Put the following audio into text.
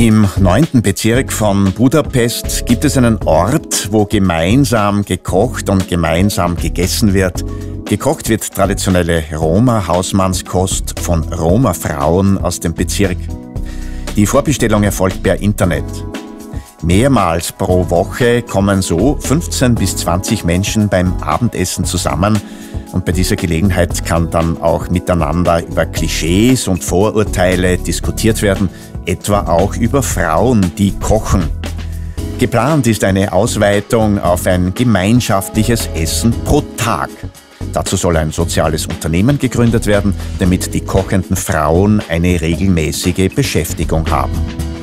Im 9. Bezirk von Budapest gibt es einen Ort, wo gemeinsam gekocht und gemeinsam gegessen wird. Gekocht wird traditionelle Roma-Hausmannskost von Roma-Frauen aus dem Bezirk. Die Vorbestellung erfolgt per Internet. Mehrmals pro Woche kommen so 15 bis 20 Menschen beim Abendessen zusammen. Und bei dieser Gelegenheit kann dann auch miteinander über Klischees und Vorurteile diskutiert werden, etwa auch über Frauen, die kochen. Geplant ist eine Ausweitung auf ein gemeinschaftliches Essen pro Tag. Dazu soll ein soziales Unternehmen gegründet werden, damit die kochenden Frauen eine regelmäßige Beschäftigung haben.